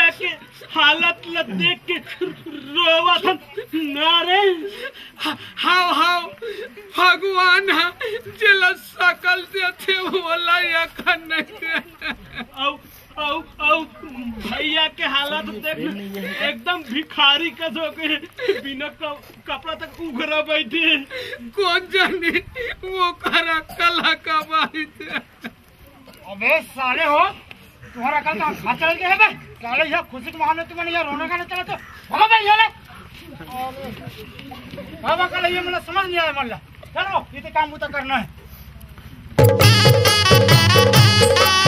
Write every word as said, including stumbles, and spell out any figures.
के हालत ल देख के रोवा था नारे। हाउ हाउ भगवान जिला सकल देते बोला या कर नहीं। औ औ औ भैया के हालत देख एकदम भिखारी का जो के बिना कपड़ा तक उघरा बैठे। कौन जाने वो करा कला का बात। अबे साले हो तुम्हारा कल तो खचल के है बे साले ये खुशी के बहाने तुमने ये रोने गाने चला तो भागो बे ये ले। बाबा कल ये मुझे समझ नहीं आया मल्ला चलो ये तो काम उतर करना है।